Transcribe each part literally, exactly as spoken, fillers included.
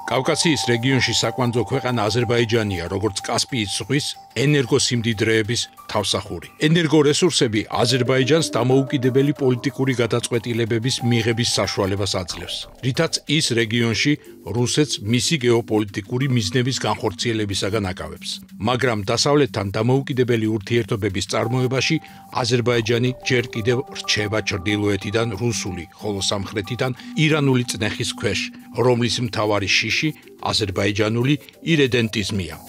კავკასიის რეგიონში საკვანძო ქვეყანა აზერბაიჯანია, როგორც კასპიის ზღვის ენერგოსიმდიდრეების თავსახური. ენერგორესურსები აზერბაიჯანს დამოუკიდებელი პოლიტიკური გადაწყვეტილებების მიღების საშუალებას აძლევს, რითაც ის რეგიონში რუსეთს მისი გეოპოლიტიკური მიზნების განხორციელებისაგან აკავებს. მაგრამ დასავლეთთან დამოუკიდებელი ურთიერთობების წარმოებაში აზერბაიჯანი ჯერ კიდევ რჩება ჩრდილოეთიდან რუსული, ხოლო სამხრეთიდან ირანული წნეხის ქვეშ, რომლის მთავარი შიში აზერბაიჯანული ირედენტიზმია.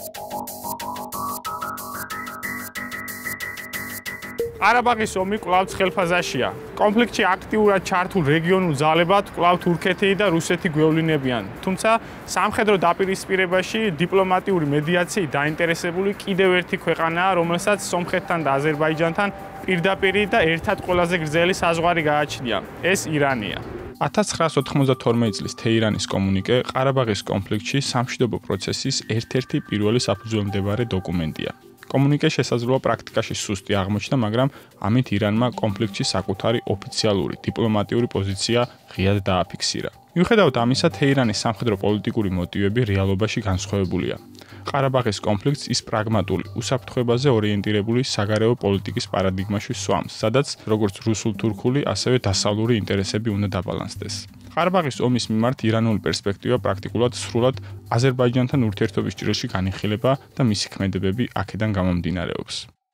ყარაბაღის ომი კვლავ ხელფაზაშია. კონფლიქტში აქტიურად ჩართულ რეგიონულ ძალებად კვლავ თურქეთი და რუსეთი გვევლინებიან. თუმცა სამხედრო დაპირისპირებაში დიპლომატიური მედიაციით დაინტერესებული კიდევ ერთი ქვეყანაა, რომელსაც სომხეთთან და აზერბაიჯანთან პირდაპირი და ერთად ყველაზე გრძელი საზღვარი გააჩნია. ეს ირანია. ათას ცხრაას ოთხმოცდათორმეტი წლის თეირანის კომუნიკე ყარაბაღის კონფლიქტში სამშვიდობო პროცესის ერთ-ერთი პირველი საფუძველმდებარე დოკუმენტია. კომუნიკე შესაძლოა პრაქტიკაში სუსტი აღმოჩნდა, მაგრამ ამით ირანმა კონფლიქტში საკუთარი ოფიციალური დიპლომატიური პოზიცია ღიად დააფიქსირა. მიუხედავად ამისა, თეირანის სამხედრო-პოლიტიკური მოტივები რეალობაში განსხვავებულია. ყარაბაღის კონფლიქტს ის პრაგმატული, უსაფრთხოებაზე ორიენტირებული საგარეო პოლიტიკის პარადიგმაში სვამს, სადაც როგორც რუსულ-თურქული, ასევე დასავლური ინტერესები უნდა დაბალანსდეს. ყარაბაღის ომის მიმართ ირანული პერსპექტივა პრაქტიკულად სრულად აზერბაიჯანთან ურთიერთობის ჭრილში განიხილება და მისი ქმედებები აქედან გამომდინარეობს.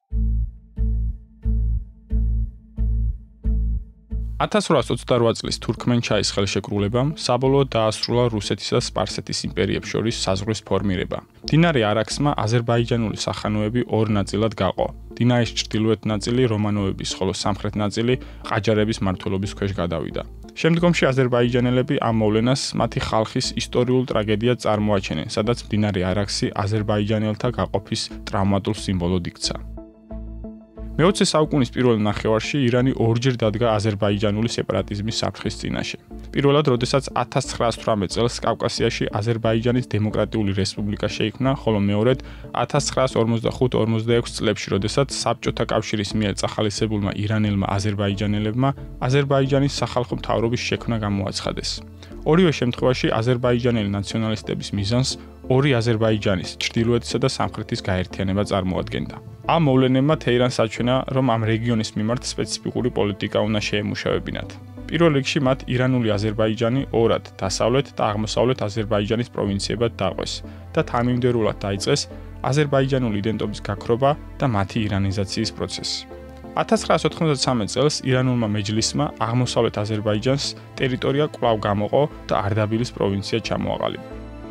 ათას რვაას ოცდარვა წლის თურქმენ-ჩაის ხელშეკრულებამ საბოლოოდ დაასრულა რუსეთისა და სპარსეთის იმპერიებს შორის საზღვრის ფორმირება. მდინარე არაქსმა აზერბაიჯანული სახანოები ორ ნაწილად გაყო. მდინარის ჩრდილოეთ ნაწილი რომანოვების, ხოლო სამხრეთ ნაწილი ყაჯარების მმართველობის ქვეშ გადავიდა. შემდგომში აზერბაიჯანელები ამ მოვლენას მათი ხალხის ისტორიულ ტრაგედიად წარმოაჩენენ, სადაც მდინარე არაქსი აზერბაიჯანელთა გაყოფის ტრავმატულ სიმბოლოდ იქცა. მეოცე საუკუნის პირველ ნახევარში ირანი ორჯერ დადგა აზერბაიჯანული სეპარატიზმის საფრთხის წინაშე. პირველად, როდესაც ათას ცხრაას თვრამეტ წელს კავკასიაში აზერბაიჯანის დემოკრატიული რესპუბლიკა შეიქმნა, ხოლო მეორედ ათას ცხრაას ორმოცდახუთ ორმოცდაექვსი წლებში, როდესაც საბჭოთა კავშირის მიერ წახალისებულმა ირანელმა აზერბაიჯანელებმა აზერბაიჯანის სახალხო მთავრობის შექმნა გამოაცხადეს. ორივე შემთხვევაში აზერბაიჯანელი ნაციონალისტების მიზანს ორი აზერბაიჯანის, ჩრდილოეთისა და სამხრეთის გაერთიანება წარმოადგენდა. ამ მოვლენებმა თეირანს აჩვენა, რომ ამ რეგიონის მიმართ სპეციფიკური პოლიტიკა უნდა შეემუშავებინათ. პირველ რიგში მათ ირანული აზერბაიჯანი ორად, დასავლეთ და აღმოსავლეთ აზერბაიჯანის პროვინციებად დაყვეს და თანმიმდევრულად დაიწყეს აზერბაიჯანული იდენტობის გაქრობა და მათი ირანიზაციის პროცესი. ათას ცხრაას ოთხმოცდათსამეტ წელს ირანულმა მეჯლისმა აღმოსავლეთ აზერბაიჯანს ტერიტორია კვლავ გამოყო და არდაბილის პროვინცია ჩამოაყალიბა.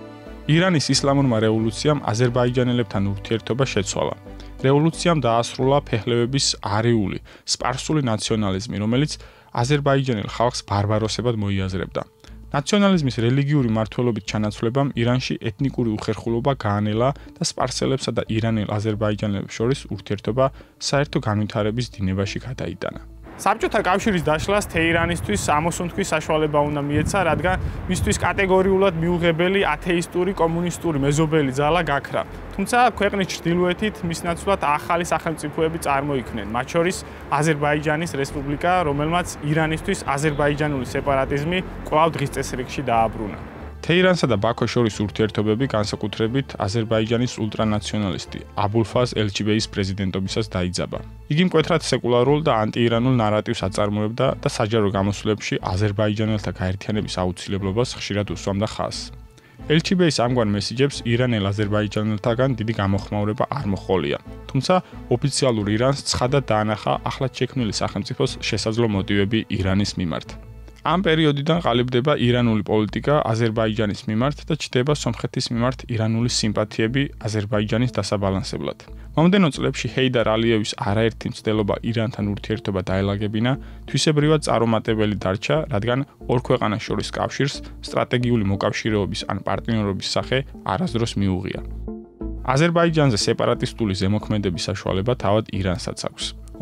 ირანის ისლამურმა რევოლუციამ აზერბაიჯანელებთან ურთიერთობა შეცვალა. რევოლუციამ დაასრულა ფეხლევების არიული, სპარსული ნაციონალიზმი, რომელიც აზერბაიჯანელ ხალხს ბარბაროსებად მოიაზრებდა. ნაციონალიზმის რელიგიური მმართველობით ჩანაცვლებამ ირანში ეთნიკური უხერხულობა გაანელა და სპარსელებსა და ირანელ აზერბაიჯანელებს შორის ურთიერთობა საერთო განვითარების დინებაში გადაიტანა. საბჭოთა კავშირის დაშლას თეირანისთვის ამოსუნთქვის საშუალება უნდა მიეცა, რადგან მისთვის კატეგორიულად მიუღებელი ათეისტური კომუნისტური მეზობელი ძალა გაქრა. თუმცა ქვეყნის ჩრდილოეთით მის ნაცვლად ახალი სახელმწიფოები წარმოიქმნენ, მათ შორის აზერბაიჯანის რესპუბლიკა, რომელმაც ირანისთვის აზერბაიჯანული სეპარატიზმი კვლავ დღის წესრიგში დააბრუნა. თეირანსა და ბაქოს შორის ურთიერთობები განსაკუთრებით აზერბაიჯანის ულტრანაციონალისტი აბულფაზ ელჩიბეის პრეზიდენტობისას დაიძაბა. იგი მკვეთრად სეკულარულ და ანტიირანულ ნარატივს აწარმოებდა და საჯარო გამოსვლებში აზერბაიჯანელთა გაერთიანების აუცილებლობას ხშირად უსვამდა ხაზს. ელჩიბეის ამგვარ მესიჯებს ირანელ აზერბაიჯანელთაგან დიდი გამოხმაურება არ მოჰყოლია. თუმცა ოფიციალურ ირანს ცხადად დაანახა ახლად შექმნილი სახელმწიფოს შესაძლო მოტივები ირანის მიმართ. ამ პერიოდიდან ყალიბდება ირანული პოლიტიკა აზერბაიჯანის მიმართ და ჩნდება სომხეთის მიმართ ირანული სიმპათიები აზერბაიჯანის დასაბალანსებლად. მომდენო წლებში ჰეიდარ ალიევის არაერთი მცდელობა ირანთან ურთიერთობა დაელაგებინა, თვისებრივად წარუმატებელი დარჩა, რადგან ორ ქვეყანას შორის კავშირს სტრატეგიული მოკავშირეობის ან პარტნიორობის სახე არასდროს მიუღია. აზერბაიჯანზე სეპარატისტული ზემოქმედების საშუალება თავად ირანსაც აქვს.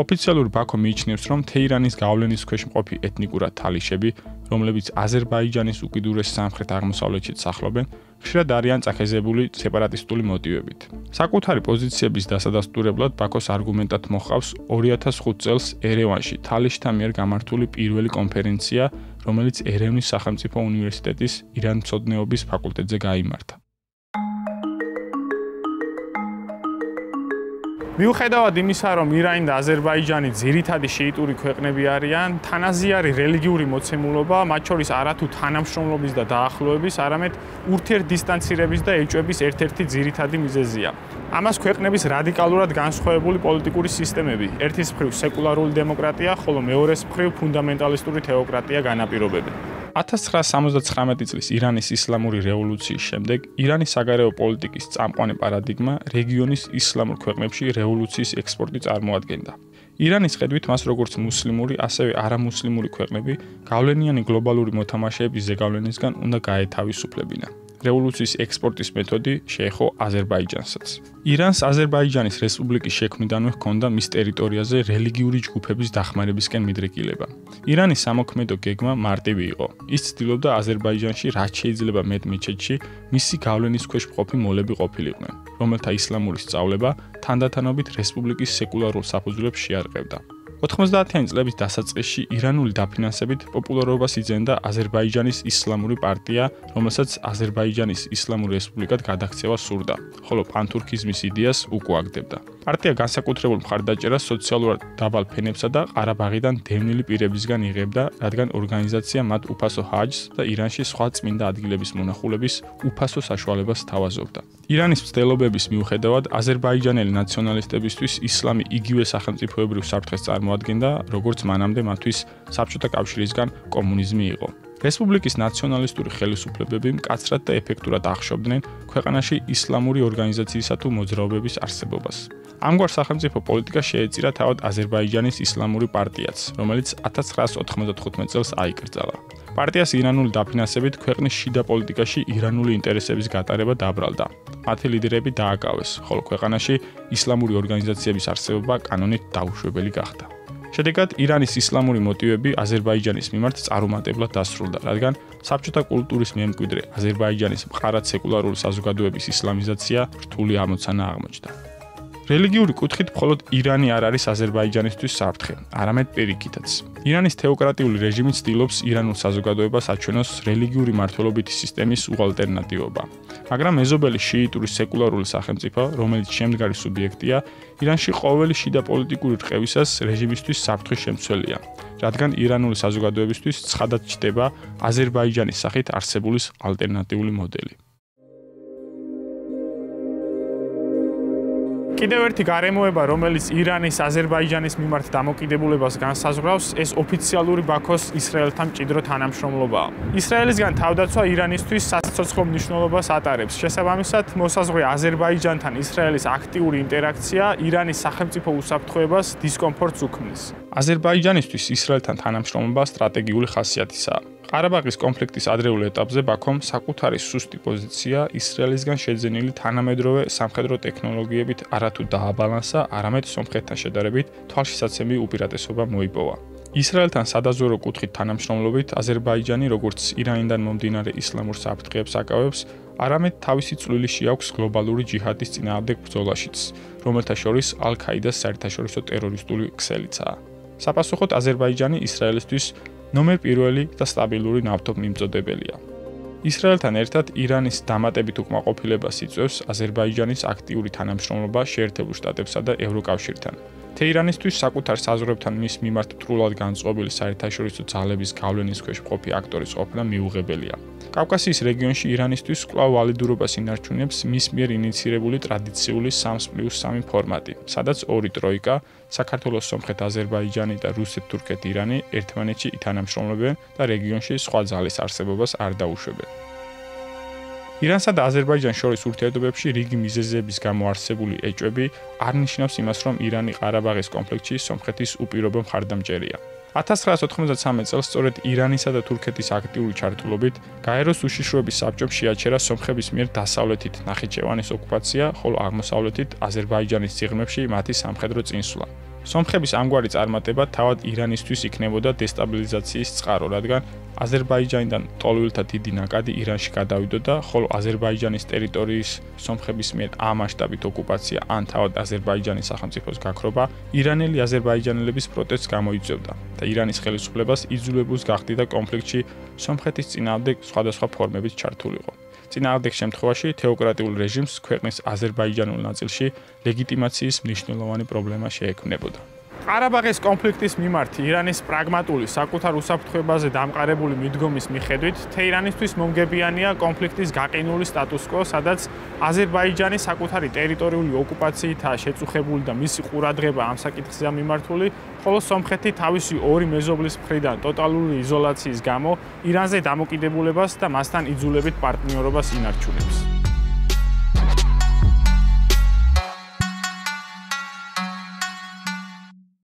ოფიციალური ბაქო მიიჩნევს, რომ თეირანის გავლენის ქვეშ მყოფი ეთნიკურად თალიშები, რომლებიც აზერბაიჯანის უკიდურეს სამხრეთ-აღმოსავლეთში სახლობენ, ხშირად არიან წაქეზებული სეპარატისტული მოტივებით. საკუთარი პოზიციების დასადასტურებლად ბაქოს არგუმენტად მოჰყავს ორი ათას ხუთ წელს ერევანში თალიშთა მიერ გამართული პირველი კონფერენცია, რომელიც ერევნის სახელმწიფო უნივერსიტეტის ირანმცოდნეობის ფაკულტეტზე გაიმართა. მიუხედავად იმისა, რომ ირანი და აზერბაიჯანი ძირითადი შეიტური ქვეყნები არიან, თანაზიარი რელიგიური მოცემულობა, მათ შორის არათუ თანამშრომლობის და დაახლოების, არამედ ურთიერთდისტანცირების და ეჭვების ერთ-ერთი ძირითადი მიზეზია. ამას ქვეყნების რადიკალურად განსხვავებული პოლიტიკური სისტემები, ერთის მხრივ სეკულარული დემოკრატია, ხოლო მეორეს მხრივ ფუნდამენტალისტური თეოკრატია განაპირობებენ. ათას ცხრაას სამოცდაცხრამეტი წლის ირანის ისლამური რევოლუციის შემდეგ ირანის საგარეო პოლიტიკის წამყვანი პარადიგმა რეგიონის ისლამურ ქვეყნებში რევოლუციის ექსპორტი წარმოადგენდა. ირანის ხედვით მას როგორც მუსლიმური, ასევე არამუსლიმური ქვეყნები გავლენიანი გლობალური მოთამაშეების ზეგავლენისგან უნდა გაეთავისუფლებინა. რევოლუციის ექსპორტის მეთოდი შეეხო აზერბაიჯანსაც. ირანს აზერბაიჯანის რესპუბლიკის შექმნიდანვე ჰქონდა მის ტერიტორიაზე რელიგიური ჯგუფების დახმარებისკენ მიდრეკილება. ირანის სამოქმედო გეგმა მარტივი იყო. ის ცდილობდა აზერბაიჯანში რაც შეიძლება მეტ მეჩეთში მისი გავლენის ქვეშ მყოფი მოლები ყოფილიყვნენ, რომელთა ისლამური სწავლება თანდათანობით რესპუბლიკის სეკულარულ საფუძვლებს შეარყევდა. ოთხმოცდაათიანი წლების დასაწყისში ირანული დაფინანსებით პოპულარობას იძენდა აზერბაიჯანის ისლამური პარტია, რომელსაც აზერბაიჯანის ისლამური რესპუბლიკად გადაქცევა სურდა, ხოლო პანთურქიზმის იდეას უკუაგდებდა. პარტია განსაკუთრებულ მხარდაჭერას სოციალურად დაბალ ფენებსა და ყარაბაღიდან დევნილი პირებისგან იღებდა, რადგან ორგანიზაცია მათ უფასო ჰაჯს და ირანში სხვა წმინდა ადგილების მონახულების უფასო საშუალებას თავაზობდა. ირანის მცდელობების მიუხედავად, აზერბაიჯანელი ნაციონალისტებისთვის ისლამი იგივე სახელმწიფოებრივ საფრთხეს წარმოადგენდა, როგორც მანამდე მათთვის საბჭოთა კავშირისგან კომუნიზმი იყო. რესპუბლიკის ნაციონალისტური ხელისუფლებები მკაცრად და ეფექტურად ახშობდნენ ქვეყანაში ისლამური ორგანიზაციისა თუ მოძრაობების არსებობას. ამგვარ სახელმწიფო პოლიტიკას შეეწირა თავად აზერბაიჯანის ისლამური პარტიაც, რომელიც ათას ცხრაას ოთხმოცდათხუთმეტ წელს აიკრძალა. პარტიას ირანული დაფინანსებით ქვეყნის შიდა პოლიტიკაში ირანული ინტერესების გატარება დაბრალდა. მათი ლიდერები დააკავეს, ხოლო ქვეყანაში ისლამური ორგანიზაციების არსებობა კანონით დაუშვებელი გახდა. შედეგად ირანის ისლამური მოტივები აზერბაიჯანის მიმართ წარუმატებლად დასრულდა, რადგან საბჭოთა კულტურის მემკვიდრე აზერბაიჯანის მყარად სეკულარული საზოგადოების ისლამიზაცია რთული ამოცანა აღმოჩნდა. რელიგიური კუთხით მხოლოდ ირანი არ არის აზერბაიჯანისთვის საფრთხე, არამედ პირიქითაც. ირანის თეოკრატიული რეჟიმი ცდილობს ირანულ საზოგადოებას აჩვენოს რელიგიური მმართველობითი სისტემის უალტერნატივობა. მაგრამ მეზობელი შიიტური სეკულარული სახელმწიფო, რომელიც შემდგარი სუბიექტია, ირანში ყოველი შიდა პოლიტიკური რყევისას რეჟიმისთვის საფრთხის შემცველია, რადგან ირანული საზოგადოებისთვის ცხადად ჩნდება აზერბაიჯანის სახით არსებული ალტერნატიული მოდელი. კიდევ ერთი გარემოება, რომელიც ირანის აზერბაიჯანის მიმართ დამოკიდებულებას განსაზღვრავს, ეს ოფიციალური ბაქოს ისრაელთან მჭიდრო თანამშრომლობაა. ისრაელისგან თავდაცვა ირანისთვის სასიცოცხლო მნიშვნელობას ატარებს. შესაბამისად, მოსაზღვრე აზერბაიჯანთან ისრაელის აქტიური ინტერაქცია ირანის სახელმწიფო უსაფრთხოებას დისკომფორტს უქმნის. აზერბაიჯანისთვის ისრაელთან თანამშრომლობა სტრატეგიული ხასიათისაა. ყარაბაღის კონფლიქტის ადრეულ ეტაპზე ბაქომ საკუთარი სუსტი პოზიცია ისრაელისგან შეძენილი თანამედროვე სამხედრო ტექნოლოგიებით არათუ დააბალანსა, არამედ სომხეთთან შედარებით თვალშისაცემი უპირატესობა მოიპოვა. ისრაელთან სადაზვერო კუთხით თანამშრომლობით აზერბაიჯანი როგორც ირანიდან მომდინარე ისლამურ საფრთხეებს აკავებს, არამედ თავისი წვლილი შეაქვს გლობალური ჯიჰადის წინააღმდეგ ბრძოლაშიც, რომელთა შორის ალ-ქაიდას საერთაშორისო ტერორისტული ქსელიცაა. საპასუხოდ აზერბაიჯანი ისრაელისთვის ნომერ პირველი და სტაბილური ნავთობმიმწოდებელია. ისრაელთან ერთად ირანის დამატებით უკმაყოფილებას იწვევს აზერბაიჯანის აქტიური თანამშრომლობა შეერთებულ შტატებსა და ევროკავშირთან. თეირანისთვის საკუთარ საზღვრებთან მის მიმართ მტრულად განწყობილი საერთაშორისო ძალების გავლენის ქვეშ მყოფი აქტორის ყოფნა მიუღებელია. კავკასიის რეგიონში ირანისთვის კვლავ ვალიდურობას ინარჩუნებს მის მიერ ინიცირებული ტრადიციული სამს პლუს სამი ფორმატი, სადაც ორი ტროიკა, საქართველოს, სომხეთ, აზერბაიჯანი და რუსეთ-თურქეთ-ირანი ერთმანეთში ითანამშრომლებენ და რეგიონში სხვა ძალის არსებობას არ დაუშვებენ. ირანსა და აზერბაიჯანს შორის ურთიერთობებში რიგი მიზეზების გამო არსებული ეჭვები არ ნიშნავს იმას, რომ ირანი ყარაბაღის კონფლიქტში სომხეთის უპირობო მხარდამჭერია. ათას ცხრაას ოთხმოცდასამე წელს სწორედ ირანისა და თურქეთის აქტიური ჩართულობით გაეროს უშიშროების საბჭომ შეაჩერა სომხების მიერ დასავლეთით ნახიჩევანის ოკუპაცია, ხოლო აღმოსავლეთით აზერბაიჯანის სიღრმეში მათი სამხედრო წინსვლა. სომხების ამგვარი წარმატება თავად ირანისთვის იქნებოდა დესტაბილიზაციის წყარო, რადგან აზერბაიჯანიდან ტოლვილთა დიდი ნაკადი ირანში გადავიდოდა, ხოლო აზერბაიჯანის ტერიტორიის სომხების მიერ ამასშტაბით ოკუპაცია ან თავად აზერბაიჯანის სახელმწიფოს გაქრობა ირანელი აზერბაიჯანელების პროტესტს გამოიწვევდა და ირანის ხელისუფლებას იძულებულს გახდიდა კონფლიქტში სომხეთის წინააღმდეგ სხვადასხვა ფორმებით ჩართულიყო. წინააღმდეგ შემთხვევაში თეოკრატიულ რეჟიმს ქვეყნის აზერბაიჯანულ ნაწილში ლეგიტიმაციის მნიშვნელოვანი პრობლემა შეექმნებოდა. ყარაბაღის კონფლიქტის მიმართ ირანის პრაგმატული საკუთარ უსაფრთხოებაზე დამყარებული მიდგომის მიხედვით თეირანისთვის მომგებიანია კონფლიქტის გაყინული სტატუს-კვო, სადაც აზერბაიჯანი საკუთარი ტერიტორიული ოკუპაციითაა შეწუხებული და მისი ყურადღება ამ საკითხზეა მიმართული, ხოლო სომხეთი თავისი ორი მეზობლის მხრიდან ტოტალური იზოლაციის გამო ირანზე დამოკიდებულებას და მასთან იძულებით პარტნიორობას ინარჩუნებს.